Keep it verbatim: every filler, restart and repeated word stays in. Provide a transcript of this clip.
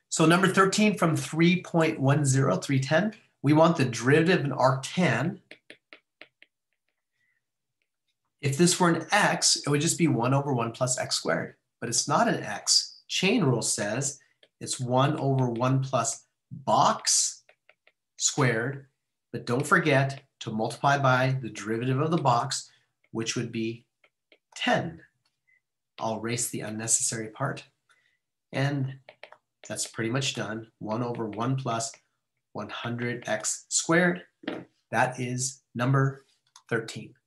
So number thirteen from three point one zero, three ten, we want the derivative in arctan. If this were an x, it would just be one over one plus x squared, but it's not an x. Chain rule says it's one over one plus box squared, but don't forget to multiply by the derivative of the box, which would be ten. I'll erase the unnecessary part. And that's pretty much done. one over one plus one hundred x squared. That is number thirteen.